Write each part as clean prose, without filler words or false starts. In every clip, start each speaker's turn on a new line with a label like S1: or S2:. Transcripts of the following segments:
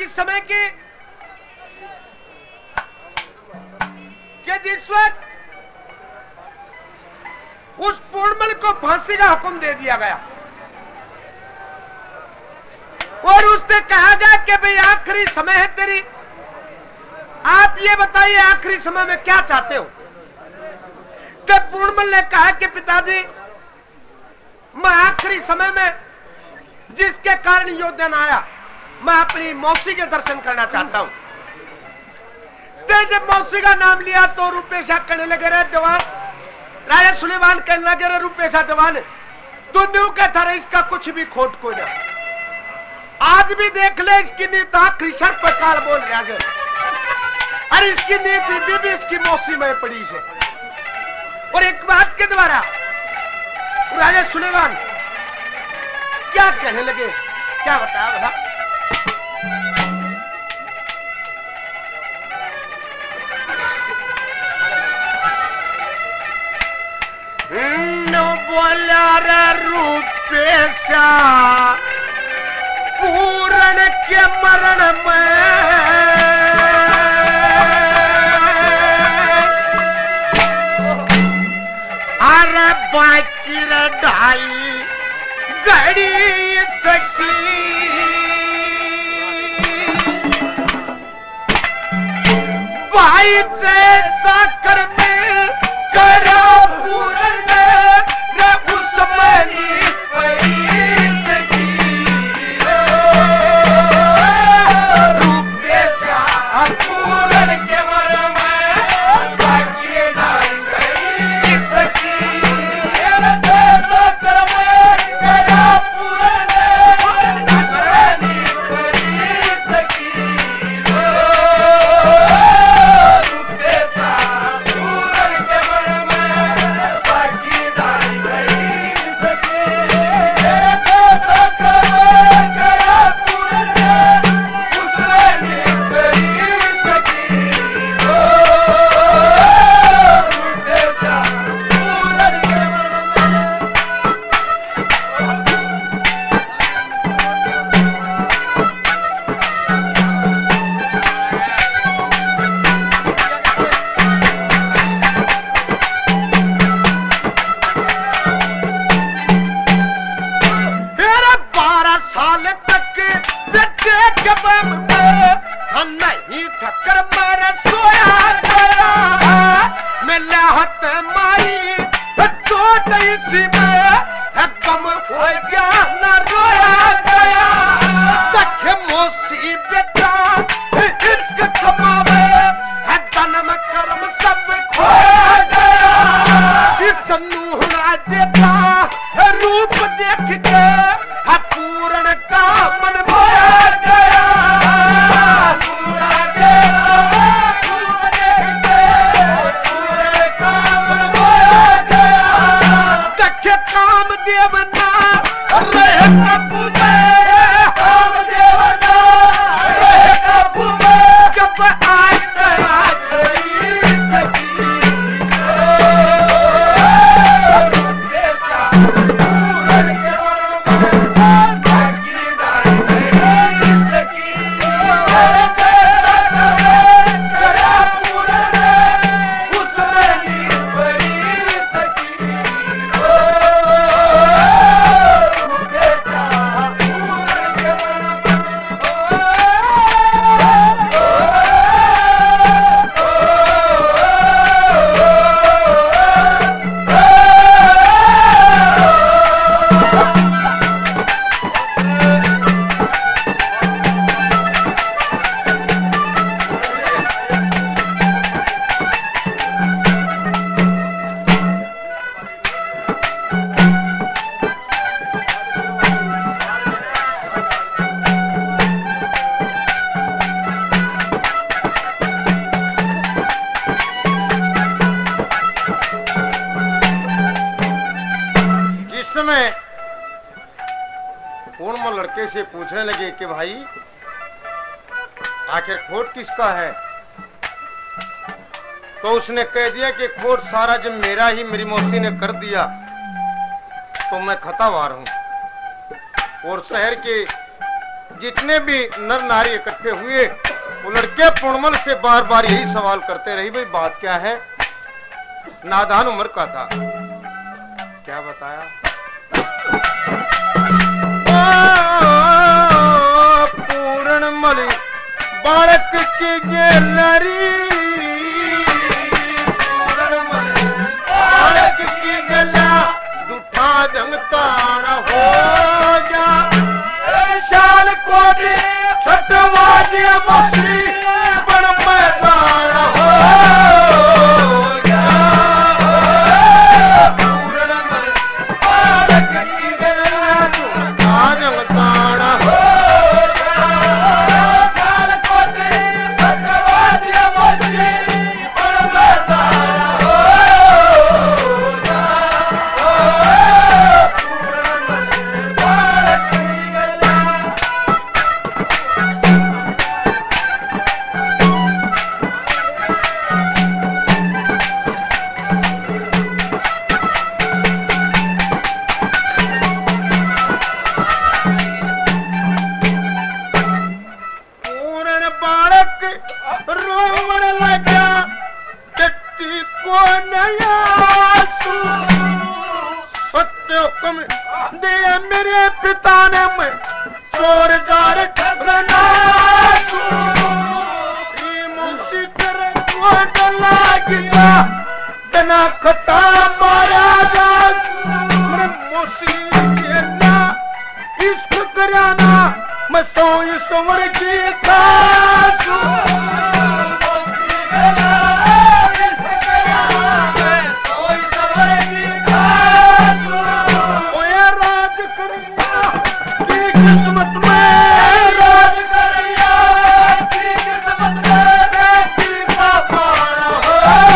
S1: किस समय की कि जिस वक्त उस पूर्णमल को फांसी का हुक्म दे दिया गया और उसने कहा गया कि भाई आखिरी समय है तेरी, आप ये बताइए आखिरी समय में क्या चाहते हो। तब पूर्णमल ने कहा कि पिताजी मैं आखिरी समय में जिसके कारण यो दिन आया, मैं अपनी मौसी के दर्शन करना चाहता हूं। तो जब मौसी का नाम लिया तो रूपेशा कहने लगे रे जवान, राजा सुलेमान कहने लगे रे रूपेशा जवान, तू न्यू कहता रहे इसका कुछ भी खोट कोई ना। आज भी देख ले इसकी नीत आखिरी सर पर काल बोल रहा है, अरे इसकी नीत भी इसकी मौसी में पड़ी से। और एक बात के द्वारा राजा सुलेमान क्या कहने लगे, क्या बताया बता। बोला रे रूपेशा पूर्ण के मरण में अरे बाकी रे ढाई घड़ी सकी भाई जैसा कर में करा पूर्ण रूप देख के पूर्ण का मन भर गया। लड़के से पूछने लगे कि भाई आखिर खोट किसका है, तो उसने कह दिया कि खोट सारा जब मेरा ही मेरी मौसी ने कर दिया तो मैं खतावार हूं। और शहर के
S2: जितने भी नर नारी इकट्ठे हुए वो लड़के पूर्णमल से बार बार यही सवाल करते रही, भाई बात क्या है। नादान उम्र का था, क्या बताया। पूर्णमल बालक की गैलरी, बालक की गला दूठा जंगतान हो जा। शाल कोटी छठवा दिया मछली बड़ मैदान हो जा। पूर्णमल बालक की गला दूठा जंगतान हो जा। शाल कोटी छठवा दिया मछली बड़ मैदान हो जा। पूर्णमल बालक की गला पूर्ण बालक रोवण लगा, व्यक्ति को नया सत्य हुक्म दे मेरे पिता ने, मैं चोर जार ठगना मुंशी तेरे को डला गया, बिना खता मारा जा। मुंशी तेरा इश्क कराना मैं सोई सवर की खासू। राज करिया की किस्मत में, राज करिया की किस्मत में बेटी का पाना हो।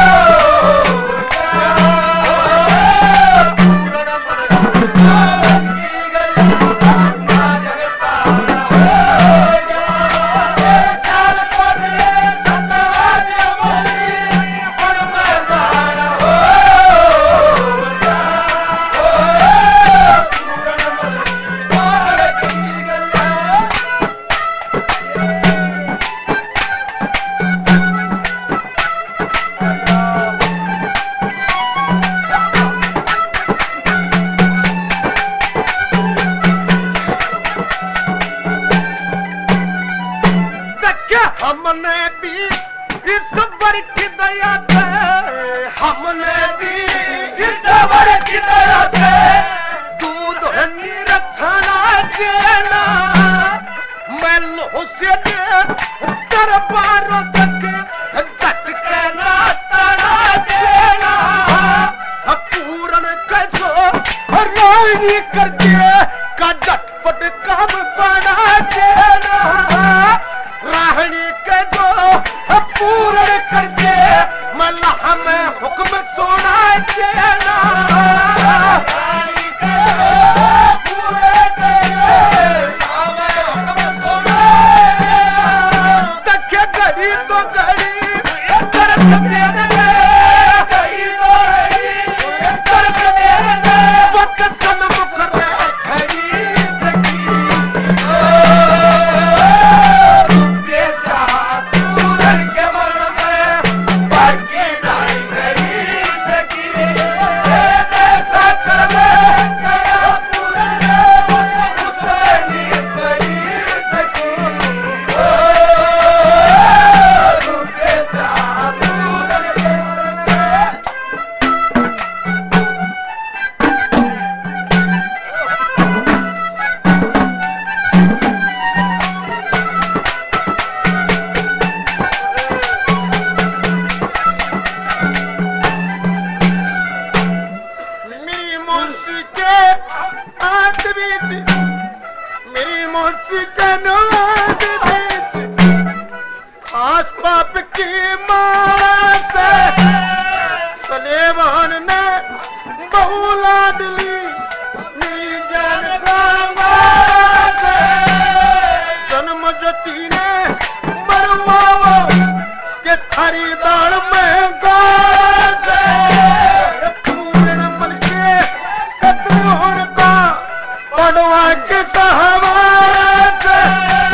S2: हमने भी इस वर की दया से, हमने भी इस वर की दया से दूध निरक्षणा देना। मैं लो से दरबार तक झटके ना तना देना। पूर्ण कैसो रोहिणी करके का झटपट काम बना देना। राहणी के जो पूर्ण करके मल्लाह में हुक्म सुना देना। राहणी के पूर्ण करके हमें हुक्म सुना देना। तके घड़ी तो घड़ी तरफ देने, घड़ी तो घड़ी तरफ देने, वक्त सन्मुख रहे घड़ी सकी। खास पाप की माला से सलेमान ने बहु लाडली मेरी जान से जन्म जती ने मरवाओ के थारी दाल में गासे पूर्ण मन के कत्ल होने का पड़वा के सहवास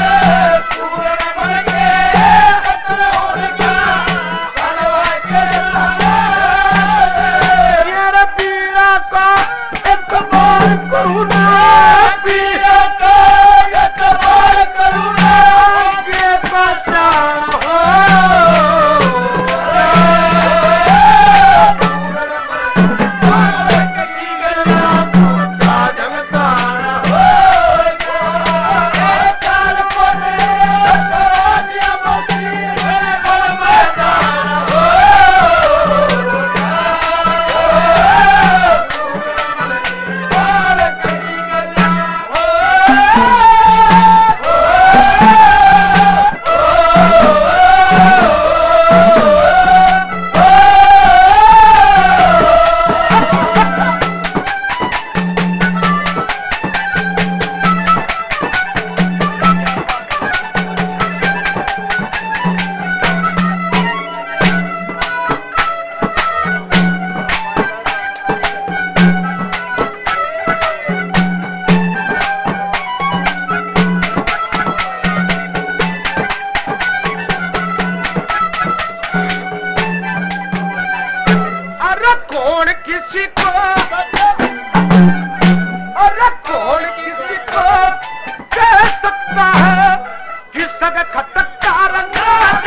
S1: सग खटका रंगा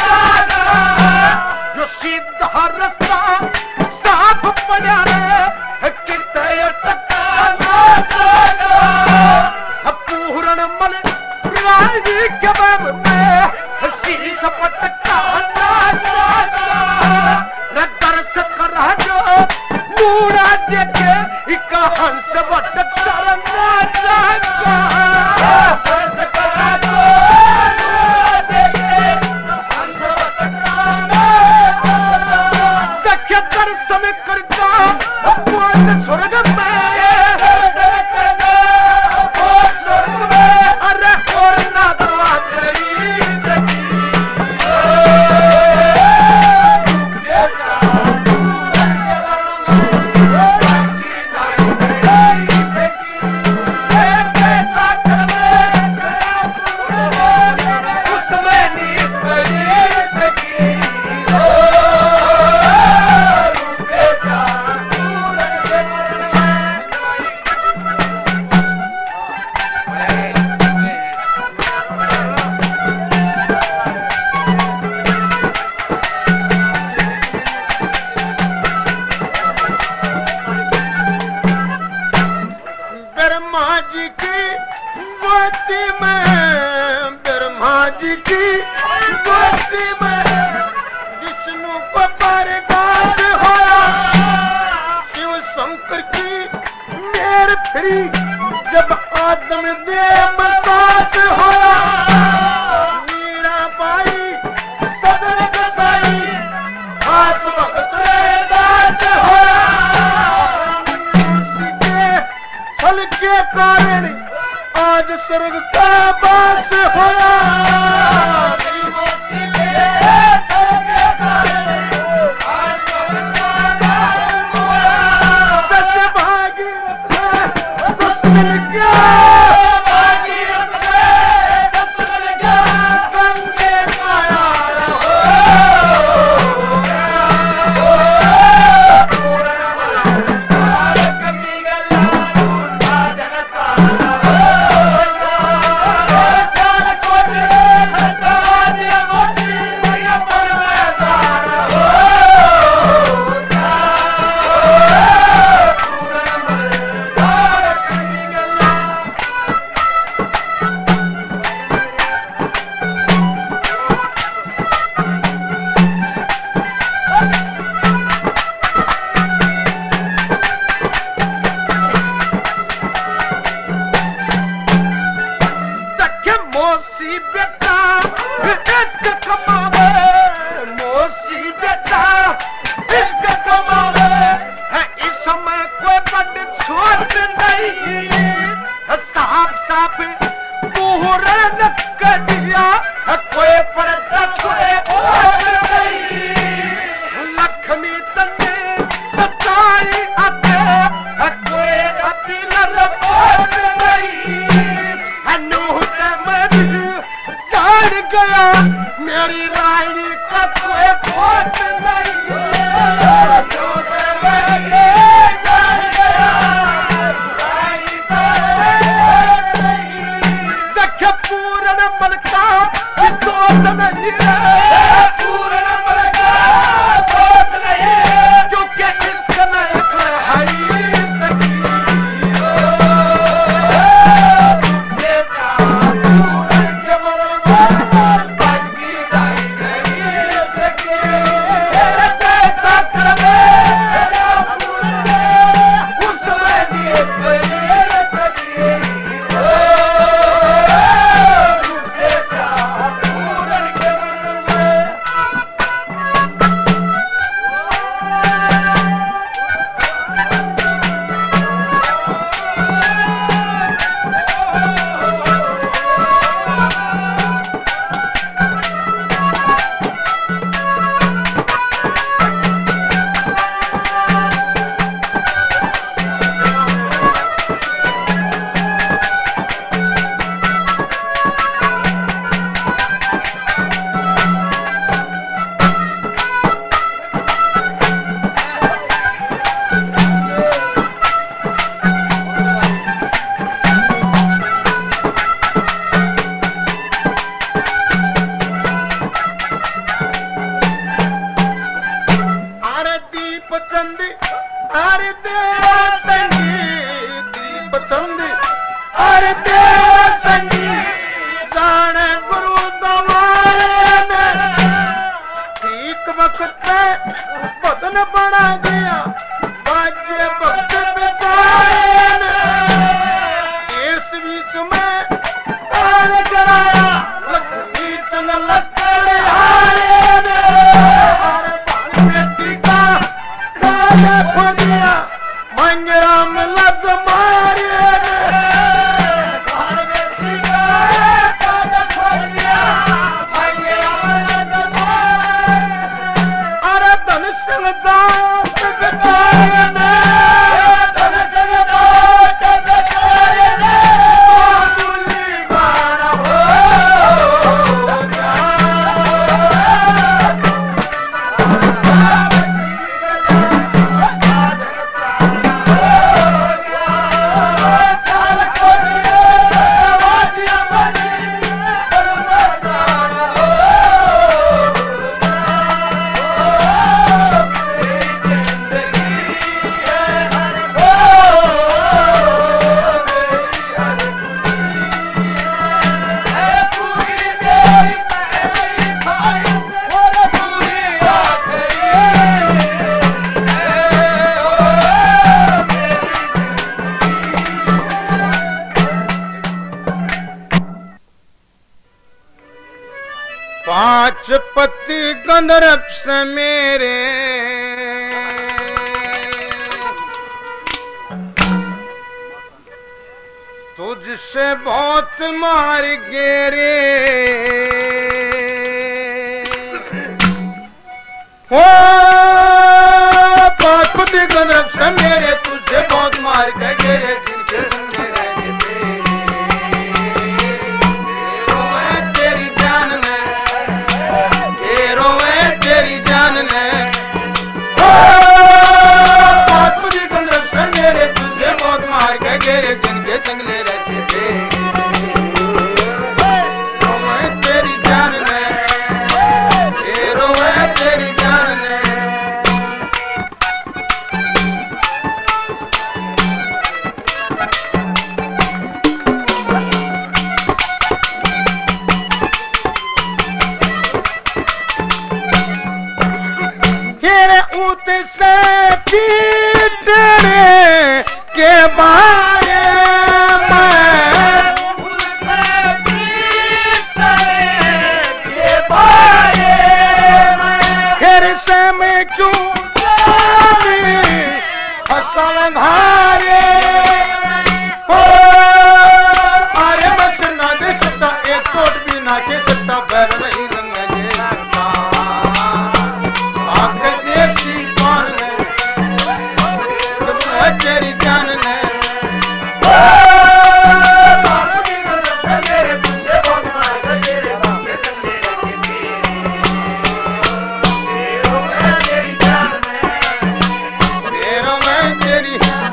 S1: जो सीधा रस्ता साफ पड़ा रे किते टकाना पूर्ण मल राजी के बाब में शीश पटकाना न दर्श करा जो मूड़ा देखे एक हंस बटकाना दर्शन करता स्वर्ग में अरे और ना जब आदम बेमसास होला मीरा बाई सदर कसाई खास वक्त दास होला सीधे फल के कारण आज स्वर्ग का वास होला मेरी रानी का कोई खोट नहीं देखे पूर्ण मन का दोष नहीं पूर्ण मन का दोष नहीं क्योंकि इसका नहीं
S2: में बदन बना गया बाजे भक्त बेचारे ने। इस बीच में काल कराया लक्ष्मी चंद लकड़ हारे ने। बेटी का खाना खो दिया मंगराम लज मारे ने। बेटी का खाना खो दिया मंगराम लज मारे। अरे धन सिंह जात बेचारे ने, धन सिंह जात बेचारे ने। बोली बाण हो पांच पति गंधर्व से मेरे तुझसे बहुत मार गेरे। ओ पांच पति गंधर्व से मेरे तुझसे बहुत मार के गेरे। जिनके संगे रहने तेरी जान ने, तेरी जान ने। पांचपुरी गंधर्व से मेरे तुझे बहुत मार के गेरे। जिनके संगले रहते थे रोवे तेरी जान ने, रोवे तेरी जान ने। ऊत से पीटने के बारे में, फिर से मैं क्यों फसल धारे। अरे बस ना दे सकता एक चोट भी ना के सकता बैर नहीं रंगने सकता। तेरी जान ने मेरे तुझे बहुत मार के तेरे बाप के संगे रहती थी। तेरी जान में तेरी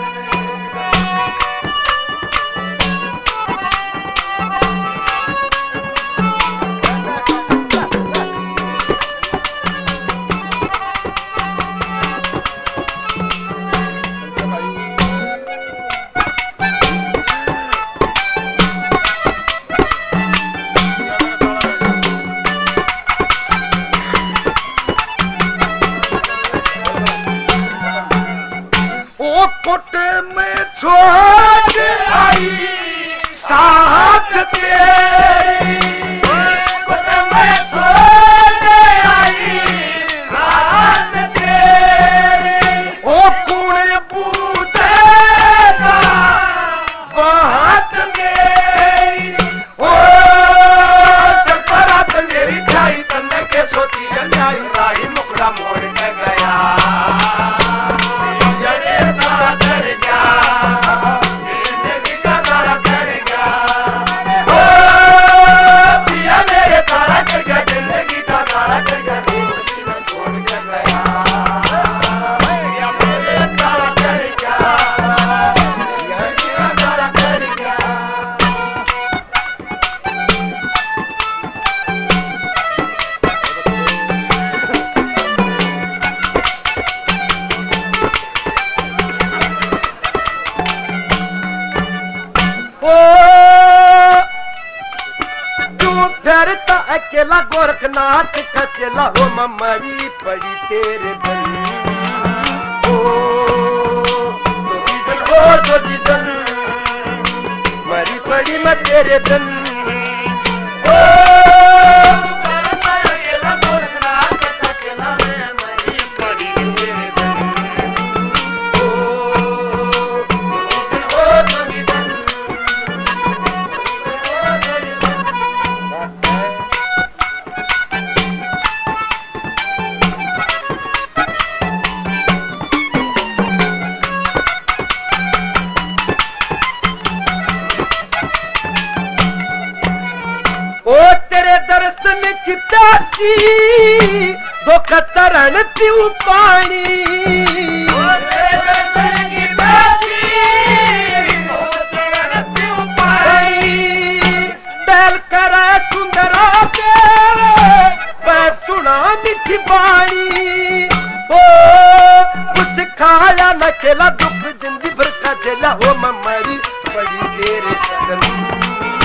S2: कुट में छोड़ आई साथ तेरी। कुट में छोड़ आई साथ तेरी। ओ कुण बूटे का बात मेरी। ओ सरपरात मेरी खाई तन्ने के सोची अन्याई राही मुकड़ा मोड़ के गया।
S1: फिरता अकेला गोरखनाथ का चला हो मरी पड़ी तेरे बन जोगी दन मरी पड़ी मैं तेरे दन की प्यासी दो कतरन पीऊ पानी बैल कर सुंदरा पैर सुना मीठी बाणी ओ कुछ खाया न खेला दुख जिंदगी भर का झेला हो मरी बड़ी तेरे कदम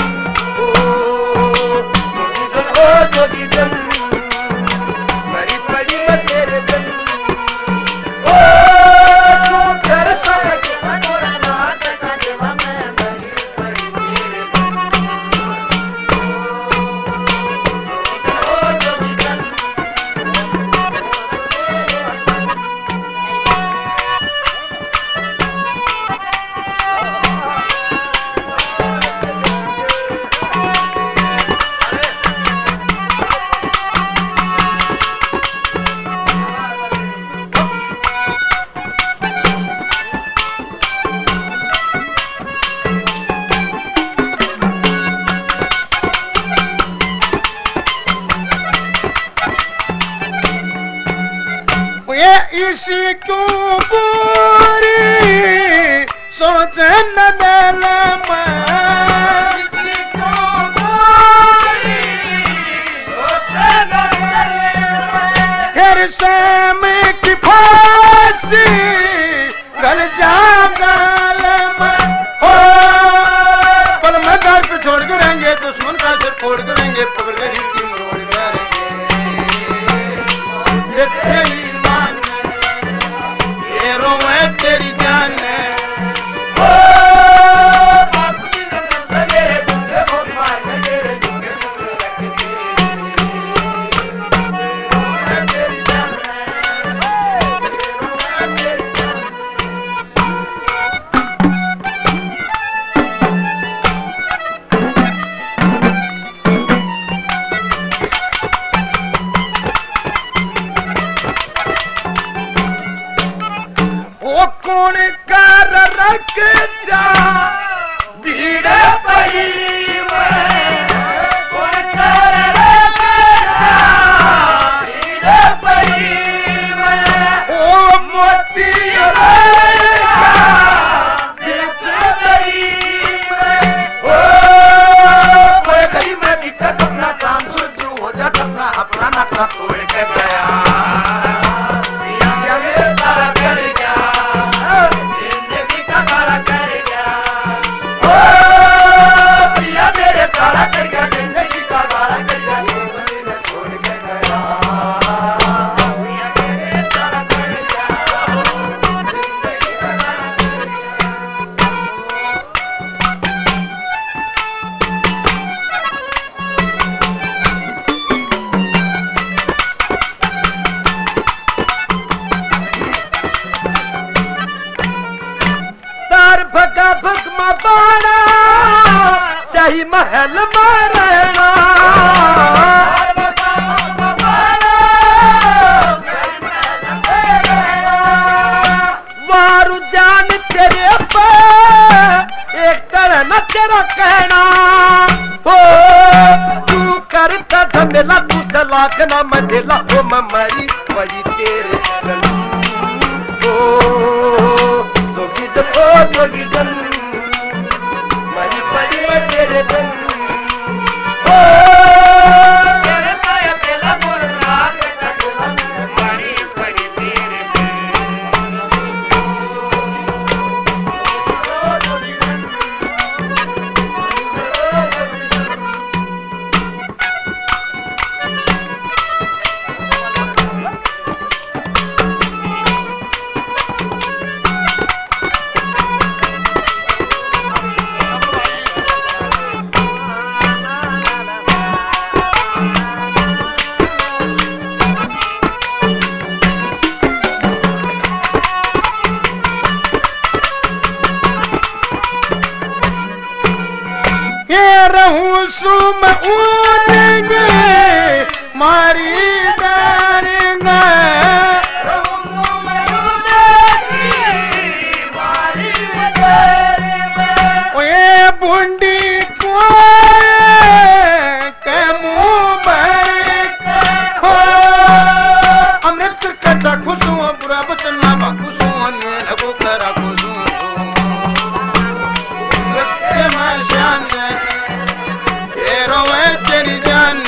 S1: जोगी दन मरी पड़ी मैं तेरे दन ओ तू करता है गोरखनाथ का चला मैं मरी पड़ी तेरे दन ओ जोगी दन
S2: इसी क्यों पूरी सोचे न दिल में इसी क्यों पूरी सोचे न दिल में फिर से मैं की फांसी गल जा गल में हो पल में घर पे छोड़ के रहेंगे दुश्मन का सिर फोड़ के रहेंगे पकड़ के हिट्टी मरोड़ करेंगे तेरी जान है कौन कर रख जा भीड़ पड़ी कौन कर रख जा भीड़ पड़ी ओ मोती बिच गई ओ गई मैं दिक्कत अपना काम शुरू हो जा अपना अपना नखरा तोड़ के गया भगमा बाड़ा शाही महल में रहना वारू जान तेरे पर एक करना तेरा कहना हो तू करता झमेला तू सलाख ना मझेला हो मरी बड़ी तेरे जोगी दन मरी पड़ी मैं तेरे दन ओ करता है अकेला गोरखनाथ का चला मरी पड़ी तेरे दन मारी डारेंगे ओए बूंदी को के मुंह भर हो अमृत कटा खुशू बुरा बचन ना खुशू ने लगो करा खुशू के मैं जान तेरो है तेरी जान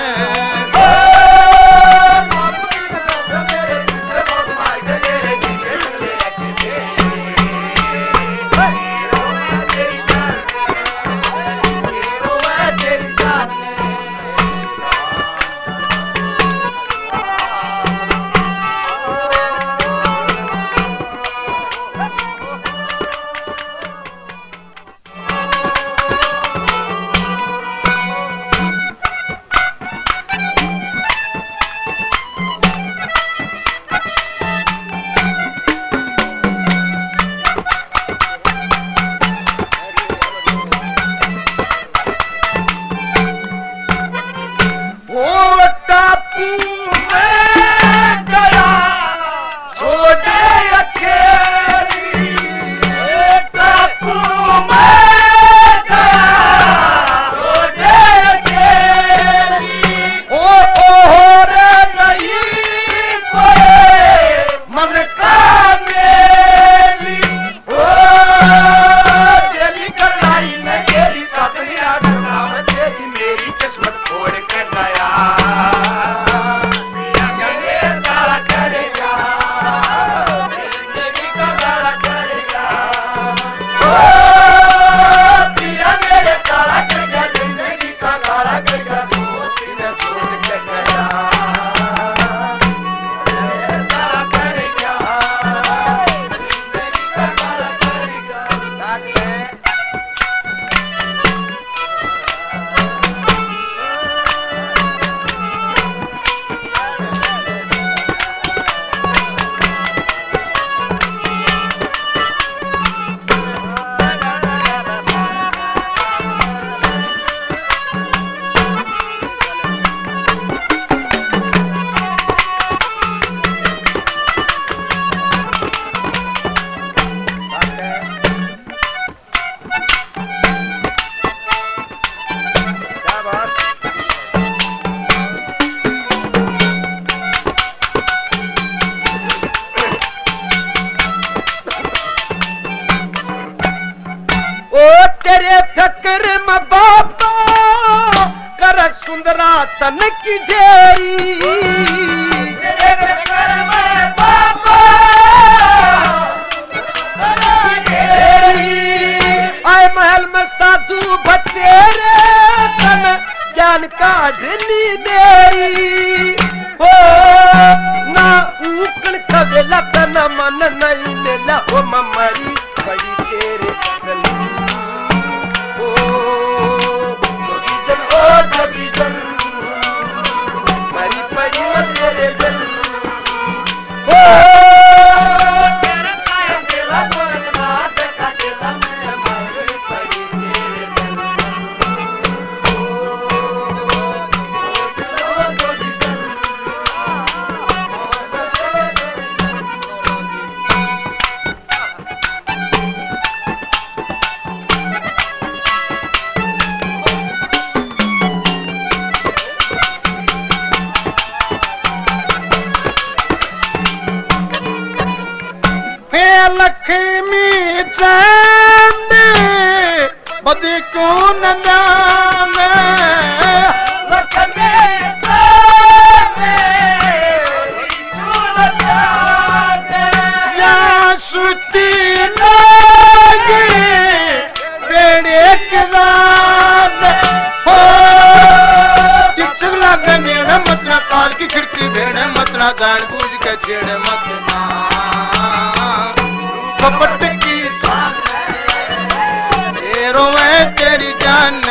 S2: तन की ढेरी आए महल में साधु बतेरे तन जान का ढली मेरी हो ना ऊकन कवेला तन मन नहीं लेला हो ममरी बड़ी तेरे मरी पड़ी तेरे दिल लक्ष्मी चंद बदी क्यों नाम लक्ष्मी या सुती लगी बेड़े के रात हो चिचला गनेड़ मतला काल की खिड़की भेड़े मतला जान बूझ के छेड़े मतला कपट की तेरो है तेरी जान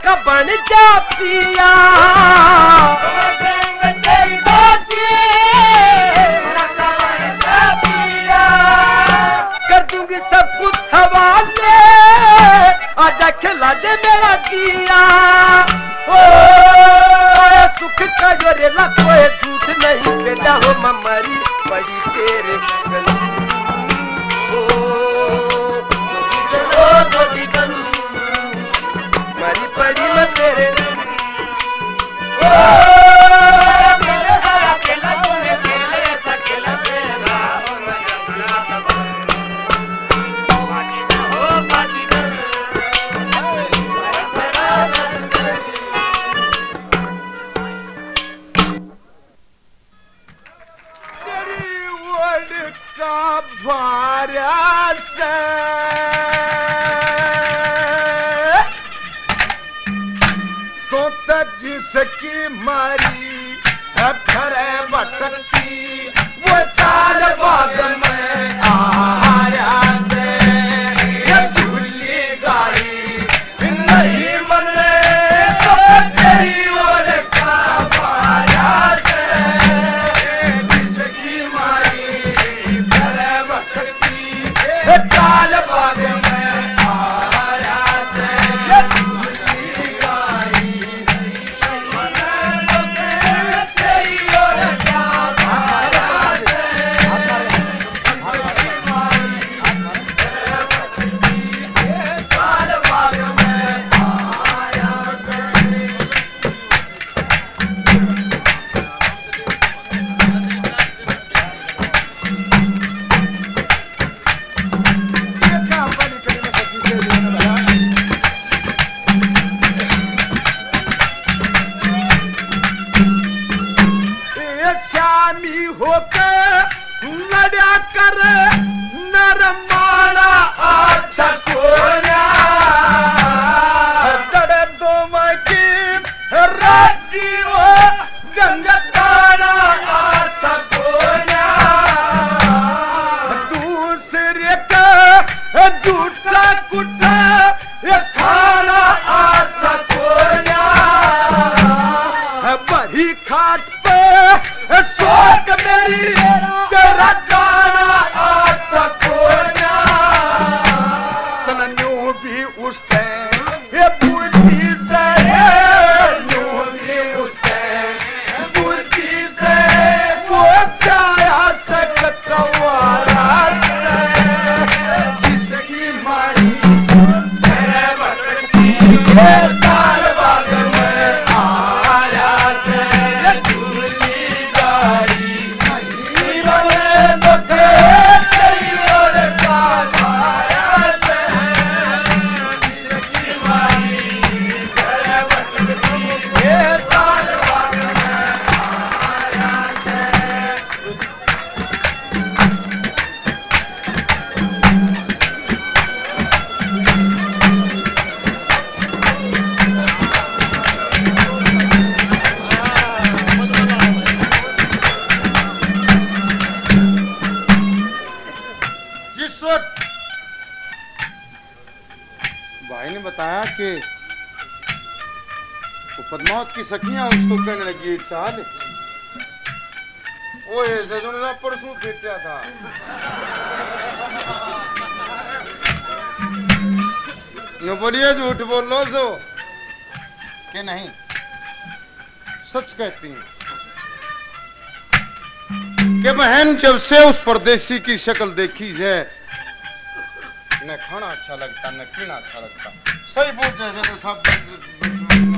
S1: का बन जा पिया तेरी दोस्ती कर दूंगी सब कुछ हवाले आजा खिला दे मेरा जिया ओ सुख का जो रेला कोई झूठ नहीं पेदा हो ममरी बड़ी तेरे मरी पड़ी मैं तेरे
S2: जिसकी मारी घर भटकती वो चाल बाग में आया से झूली गाड़ी नहीं मने तो तेरी ओर का पाया से जिसकी मारी घर भटकती चाल बाग में पद्मावत की सखियां उसको कहने लगी चाल वो ऐसे जो परसों फेंटा था न बोलिए झूठ बोल लो जो कि नहीं सच कहती हैं कि बहन जब से उस परदेसी की शक्ल देखी है न खाना अच्छा लगता न पीना अच्छा लगता सही बोल जैसे तो सब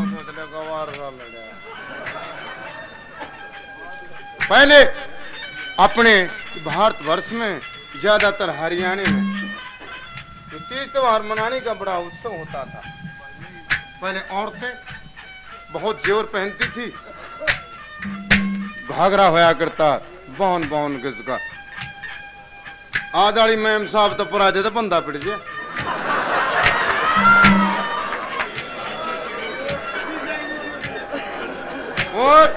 S2: पहले अपने भारतवर्ष में ज्यादातर हरियाणा में तीज त्योहार मनाने का बड़ा उत्सव होता था। पहले औरतें बहुत जेवर पहनती थी, घाघरा होया करता बावन बावन गज का। आज वाली मैम साहब तो पुरा दे तो बंदा पिट जाए। और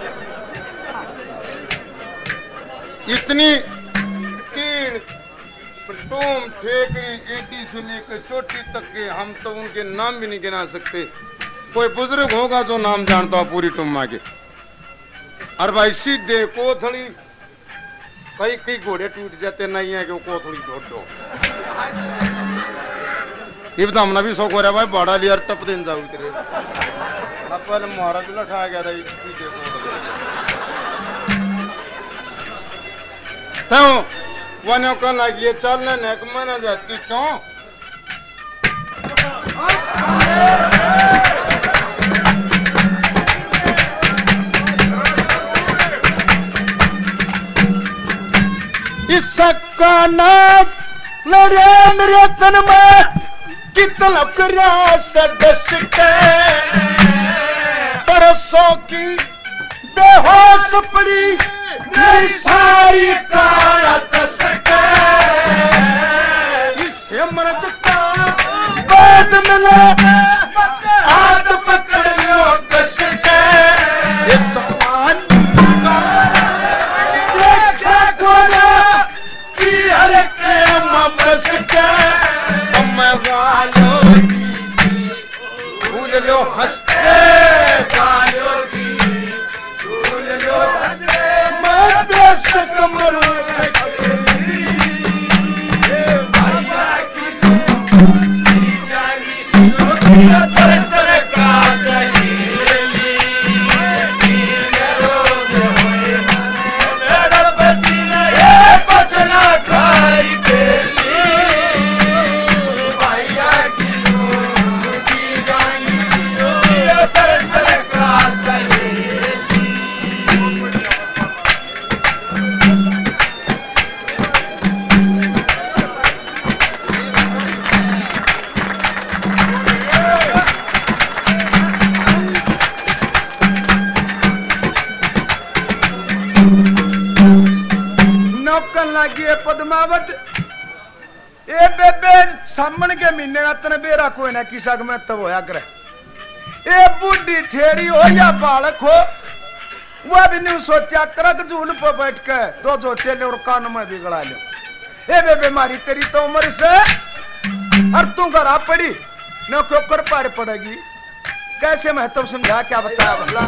S2: इतनी कीड़ टूम ठेकरी एटी से लेकर चोटी तक के हम तो उनके नाम भी नहीं गिना सकते। कोई बुजुर्ग होगा जो नाम जानता हो पूरी टुम्मा के। और भाई सीधे कोथड़ी, कई कई घोड़े टूट जाते नहीं है कि वो कोथड़ी छोड़ दो। ये बता हमने भी शौक हो रहा भाई बड़ा लिया टप दिन जाऊ तेरे अपन महाराज लठा गया था सीधे तो वनो का लगी चलने ने मना जाती क्यों इसका नाक लड़े मेरे तन में कितना कर्या से डस के परसों की बेहोश पड़ी मेरी सारी काया चस के इसे मर्द का बाद मिला हाथ पकड़ लो कस के ये समान का देखा कोना कि हर के ममस के वालों की भूल लो हंसते वालों की भूल लो हंसते मैं बेशक मरूं भैया की जानी दर्शन का सहेली रोज होए मेरा पसीना ये बचना खाई के पद्मावत ए बेबे सामन के महीने का तने बेरा कोई ना किसा में तब होया करे ए बूढ़ी ठेरी हो या बालक हो वह भी नहीं सोचा करक झूल पर बैठ के दो दो टेले और कान में बिगड़ा लो ए बेबे मारी तेरी तो उम्र से और तू घर आ पड़ी न क्यों कर पार पड़ेगी कैसे महत्व समझा क्या बताया बदला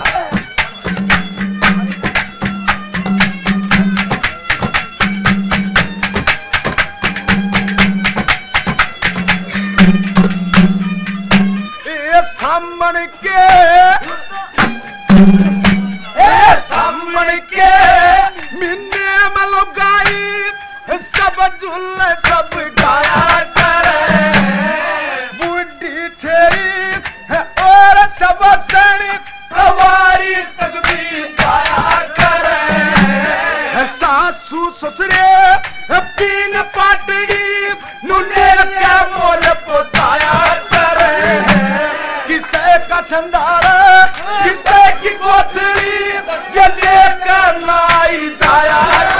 S2: सामन के मिन्ने मलो गाई सब झूल सब गाया करे बूढ़ी ठेरी और सब सणी हमारी तकदीर गाया करे सासू ससुरे तीन पाटड़ी नुने के मोल पहुंचाया करे किसे का संधारा किसे की कोथड़ी ये लेकर लाई जाया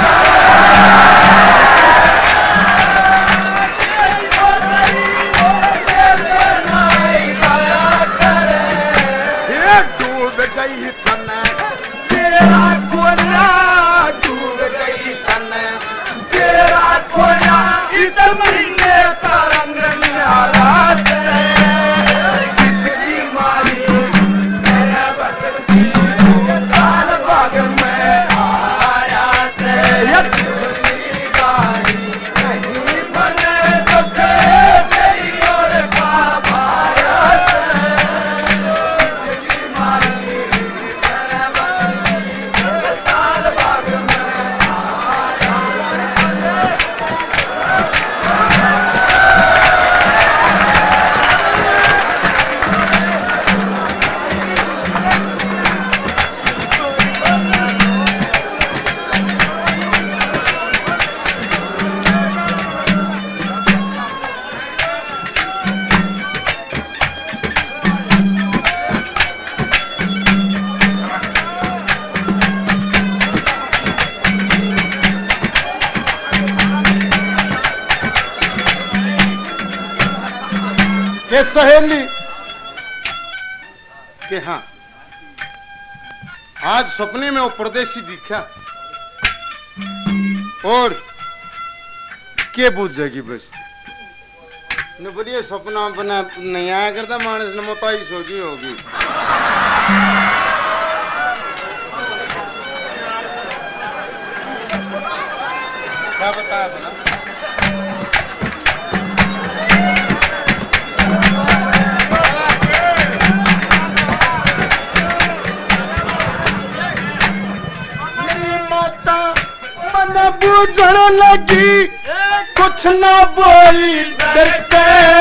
S2: ये डूब गई तने तेरा कोना डूब गई तने तेरा कोना इस महीने का रंग न्यारा से सहेली कि हाँ आज सपने में वो परदेसी दिखा और के बुझ जाएगी बस ने बोलिए सपना बना नहीं आया करता मानस ने मोताई सोची होगी। क्या बताया बना? बूझण लगी कुछ ना बोली डरते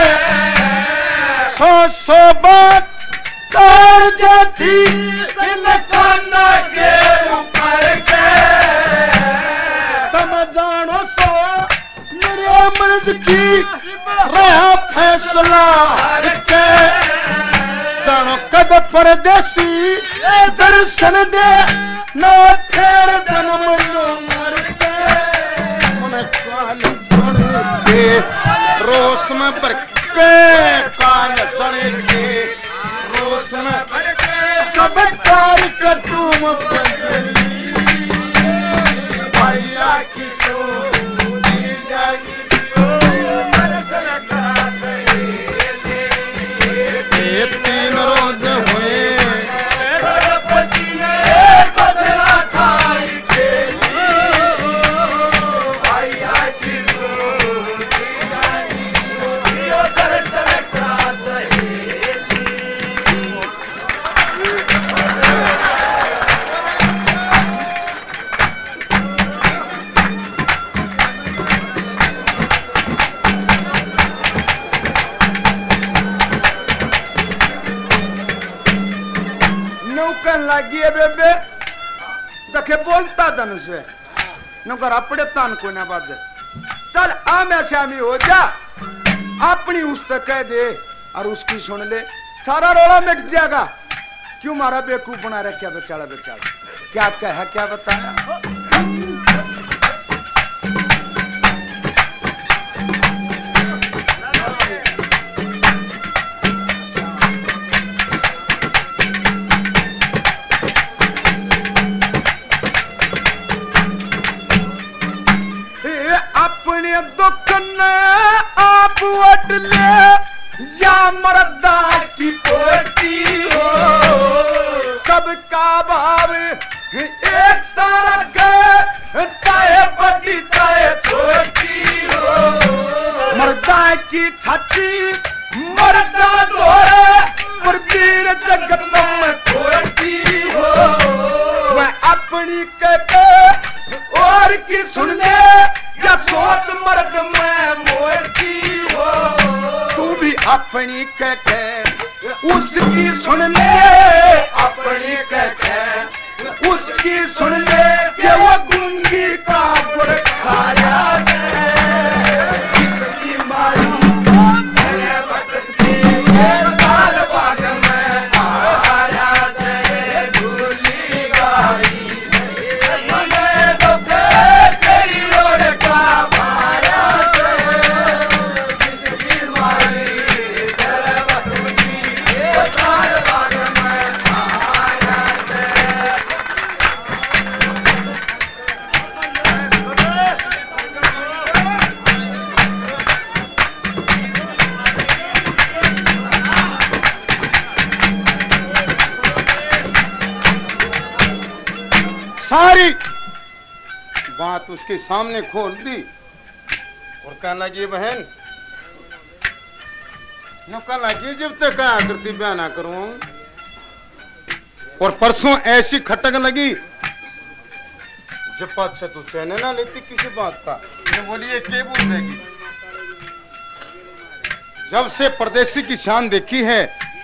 S2: सौ बात कर जाती सिलखाना के ऊपर के तुम जानो सो मेरे मर्द की रहा फैसला के जानो कद परदेसी दर्शन दे ना फेर जन्म लो रोस में पर के कान सड़े के रोस में सब कार कटूम भैया की सोनी जागी तीन रोज हुए लगी है बेबे देखे बोलता धन से नौकर अपने तान को ना बाजे चल आम ऐसे आमी हो जा अपनी उस तक कह दे और उसकी सुन ले सारा रोला मिट जाएगा। क्यों मारा बेवकूफ बना रहा क्या बेचारा बेचारा क्या कहा क्या बताया। दुख ने आप वट ले या मर्दा की पोती हो सबका भाव एक सारा के चाहे बड़ी चाहे छोटी हो मर्दा की छाती मर्दा दोरे पर वीर जगत में छोटी हो वह अपनी कहते और की सुन ले या सोच मर्द में मोती हो तू भी अपनी कहते उसकी सुन ले अपनी कहते उसकी सुन ले कि वो गुंगी का बुरखाया से इसकी मारी साल बाद में आया से झूली गाई सारी बात उसके सामने खोल दी और कहने लगी बहन न कहना लगी जब तक क्या करती बयान ना करूं और परसों ऐसी खटक लगी जब बात से तू चैन ना लेती किसी बात का बोलिए के बोल देगी जब से परदेसी की शान देखी है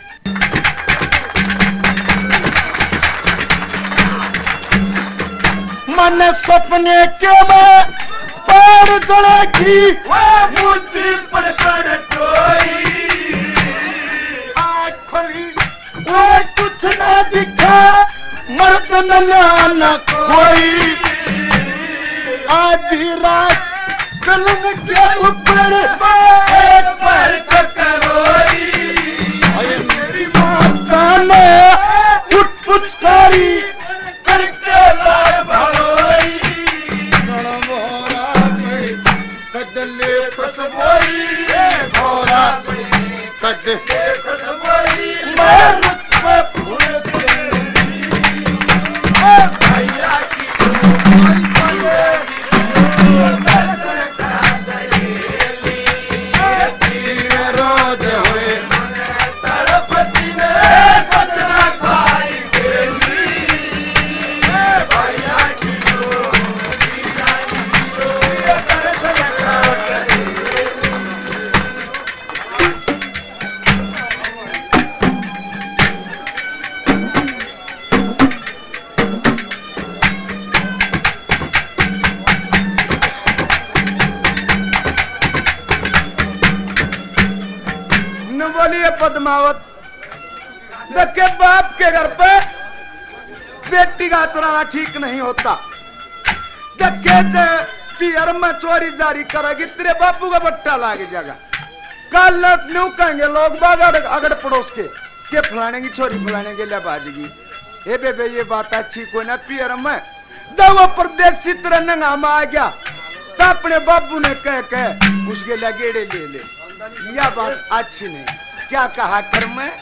S2: मन सपने के में पैर गड़ेगी मुट्ठी पर टोई आँख खोली वो कुछ ना दिखा मर्द न कोई आधी रात कलम के ऊपर एक पैर करोई मेरी माता ने पुचकारी करके लाए भलोई कदले खुशबोई भोरा पद्मावत, देखे बाप के घर पे बेटी का तुराना ठीक नहीं होता। देखे पियर में चोरी जारी करेगी, तेरे बापू का बट्टा लागे जाएगा। कल न्यू कहेंगे लोग बाग अगड़ पड़ोस के फलाने की छोरी फलाने के लिए बाजेगी। ए बेबे ये बात अच्छी कोई ना पियर में, जब वो परदेसी तरह नंगामा आ गया तो अपने बाबू ने कह उसके लिए गेड़े ले ले। यह बात अच्छी नहीं, क्या कहा कर मैं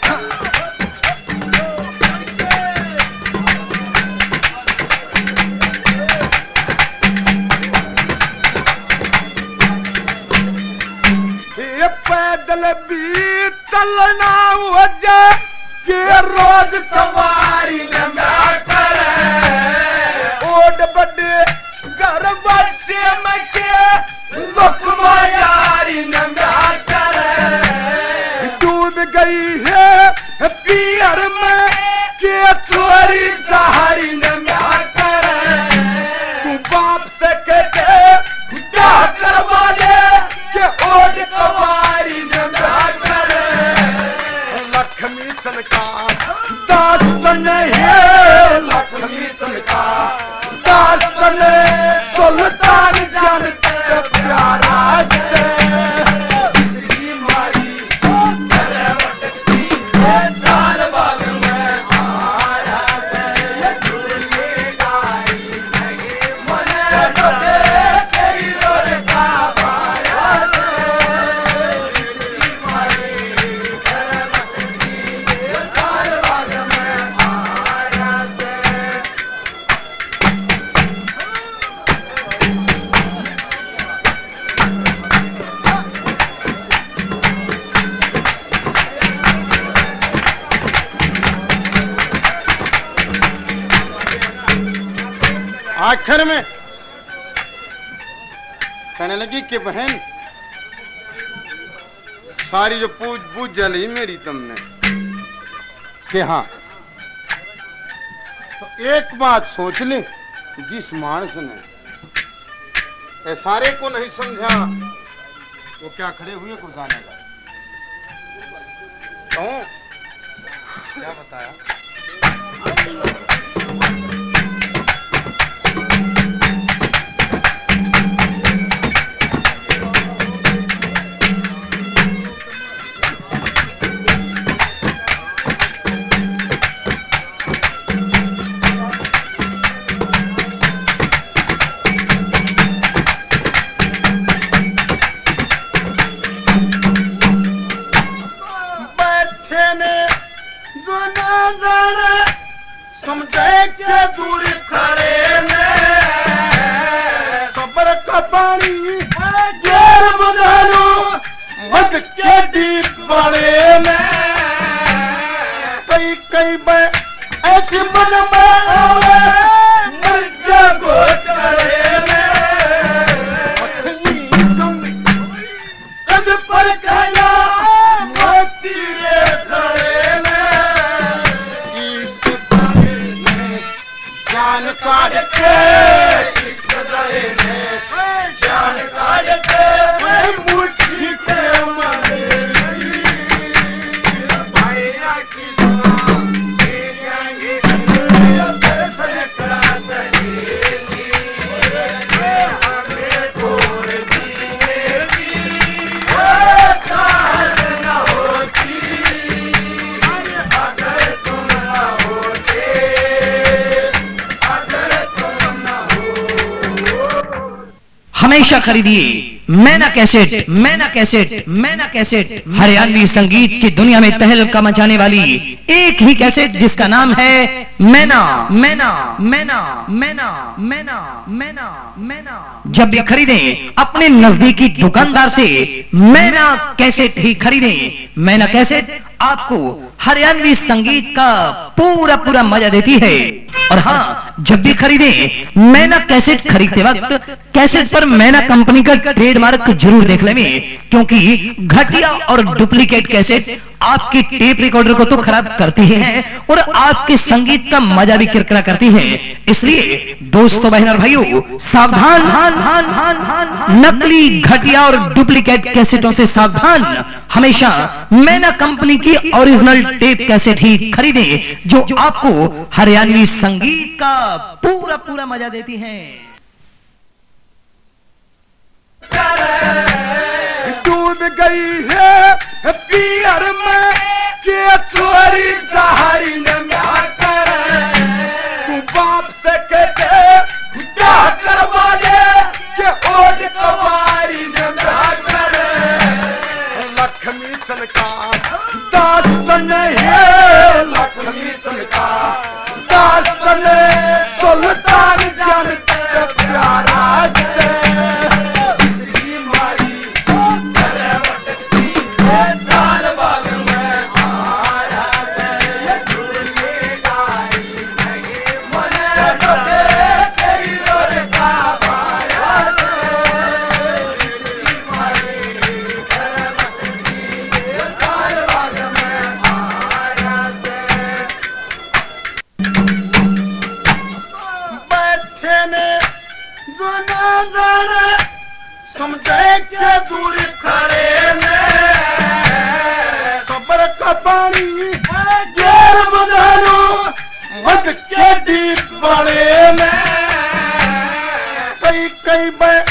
S2: ये पैदल भी चलना हो जाए कि रोज सवारी न करे, ओड बड़े घर वासे में के लुकमा यारी न करे। डूब गई है पियर में के चोरी सहारी न करे। तू बाप से कहते क्या करवा ले के ओड कवारी न करे। लक्ष्मी चलका दास्तन है, लक्ष्मी चलका दास्तन सुल्तान जानते प्यारा से। जिसकी मारी करवटती है चाल बाग में आया से। ये सुरली गाई नहीं मने बदे तेरी रोड का पाया से। जिसकी मारी करवटती है चाल बाग में आया से। आखिर में कहने लगी कि बहन सारी जो पूछ बूझ जली मेरी तुमने कि हाँ, तो एक बात सोच ले, जिस मानस ने सारे को नहीं समझा वो क्या खड़े हुए को जानेगा। क्यों क्या बताया? समझे के दूर खड़े में सबर का पानी गेर बुझानो मद के दीप बड़े में। कई कई ऐसी मन में आवे मर जागो करे में। मछली कद पर गया मोती रे खड़े में। जान काट के इस गदे ने जान काट के मुट्ठी के मरे भाईया की जाएंगे दर्शन करा सहेली हमें छोड़ दी चाहत न होती अगर तुम न होते।
S3: हमेशा खरीदिए मैना कैसेट, मैना कैसेट, मैना कैसेट। हरियाणवी संगीत की दुनिया में तहलका मचाने वाली एक ही कैसेट जिसका नाम है मैना, मैना, मैना, मैना, मैना, मैना, मैना। जब भी खरीदें अपने नजदीकी दुकानदार से मैना कैसेट ही खरीदें। मैना कैसेट आपको हरियाणवी संगीत का पूरा पूरा मजा देती है। और हाँ, जब भी खरीदे मैना कैसेट खरीदते वक्त कैसेट पर मैना कंपनी का ट्रेडमार्क जरूर देख लेंगे, क्योंकि घटिया और डुप्लीकेट कैसेट आपकी टेप रिकॉर्डर को तो खराब करती ही है और आपके संगीत का मजा भी किरकिरा करती है। इसलिए दोस्तों, बहन और भाइयों, सावधान, नकली, घटिया और डुप्लीकेट कैसेटों से सावधान। हमेशा मैना कंपनी की ओरिजिनल टेप कैसेट ही खरीदें, जो आपको हरियाणवी संगीत का पूरा पूरा मजा देती हैं।
S2: डूब गई है पियर में के चोरी सहारी न कर तू बाप से कहते क्या करवा ले के ओट कवारी न कर लक्ष्मी चल का दास्तान है, लक्ष्मी चल का दास्तान सुल्तान जानते प्यारा से समझे के दूर खड़े में सबर का पानी गेर बदलो मत के दीप बड़े में कई कई